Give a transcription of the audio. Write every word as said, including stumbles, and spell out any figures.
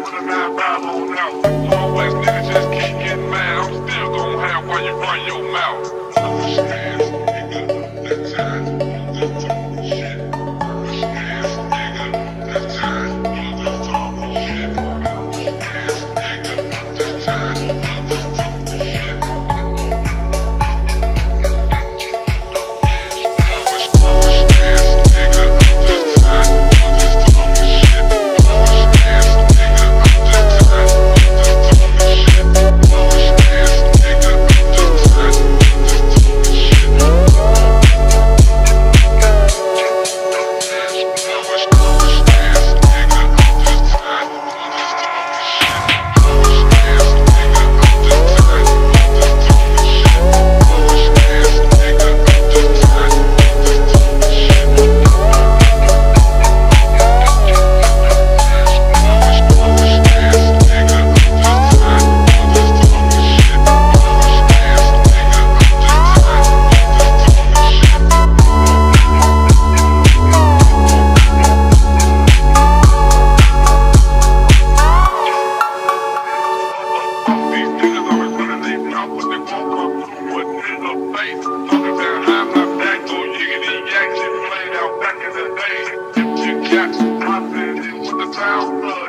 with a nine five on out. So always niggas just keep getting mad. I'm still gon' have while you run your mouth. Understand, nigga, that time, that talking shit. Understand, nigga, that time, that talking shit. Understand, nigga, that time, that talking shit. Talking about how my back go yiggity yak shit played out back in the day. If you got some confidence with the sound.